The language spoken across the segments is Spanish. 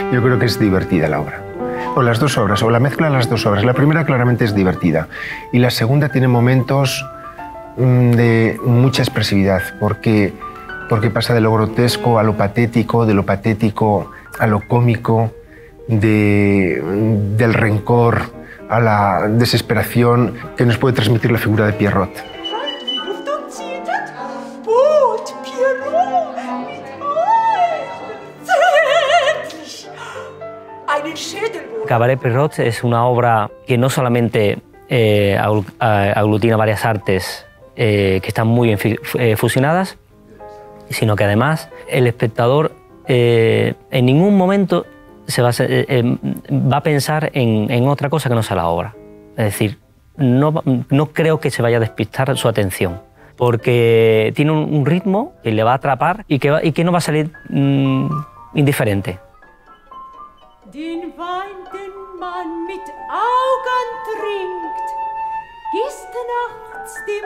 Yo creo que es divertida la obra. O las dos obras, o la mezcla de las dos obras. La primera claramente es divertida y la segunda tiene momentos de mucha expresividad, porque pasa de lo grotesco a lo patético, de lo patético a lo cómico, del rencor a la desesperación que nos puede transmitir la figura de Pierrot. Cabaret Pierrot es una obra que no solamente aglutina varias artes que están muy fusionadas, sino que además el espectador en ningún momento va a pensar en otra cosa que no sea la obra. Es decir, no creo que se vaya a despistar su atención, porque tiene un ritmo que le va a atrapar y que no va a salir indiferente. Den Wein, den man mit Augen trinkt, gießt nachts die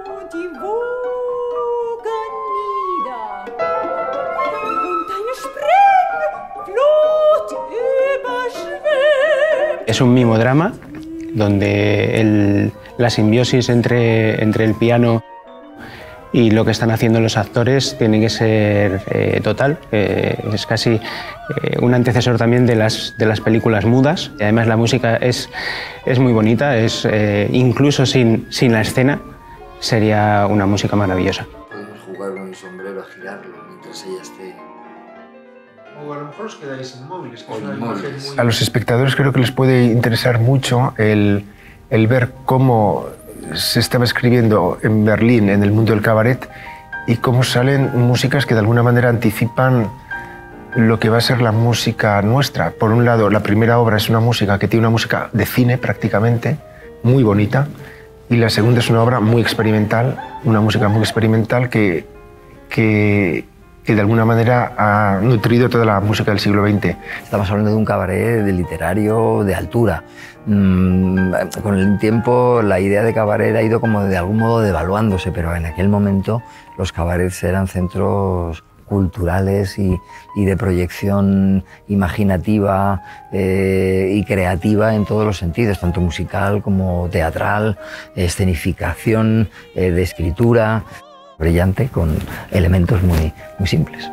Wogen nieder. Und eine Springflut überschwemmt. Es un mimodrama donde la simbiosis entre el piano y lo que están haciendo los actores tiene que ser total. Es casi un antecesor también de las películas mudas. Y además la música es muy bonita, incluso sin la escena sería una música maravillosa. Podemos jugar con el sombrero a girarlo mientras ella esté... O a lo mejor os quedáis inmóviles. A los espectadores creo que les puede interesar mucho el ver cómo se estaba escribiendo en Berlín, en el mundo del cabaret, y cómo salen músicas que de alguna manera anticipan lo que va a ser la música nuestra. Por un lado, la primera obra es una música que tiene una música de cine prácticamente, muy bonita, y la segunda es una obra muy experimental, una música muy experimental que de alguna manera ha nutrido toda la música del siglo XX. Estamos hablando de un cabaret literario de altura. Con el tiempo la idea de cabaret ha ido como de algún modo devaluándose, pero en aquel momento los cabarets eran centros culturales y de proyección imaginativa y creativa en todos los sentidos, tanto musical como teatral, escenificación, de escritura. Brillante, con elementos muy simples.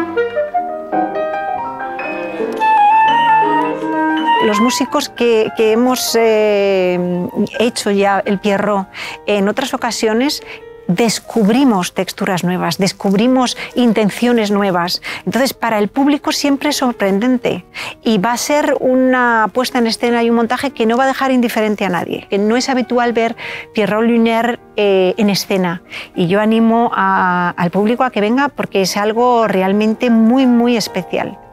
Los músicos que hemos hecho ya el Pierrot en otras ocasiones descubrimos texturas nuevas, descubrimos intenciones nuevas. Entonces, para el público siempre es sorprendente y va a ser una puesta en escena y un montaje que no va a dejar indiferente a nadie. No es habitual ver Pierrot Lunaire en escena y yo animo al público a que venga porque es algo realmente muy especial.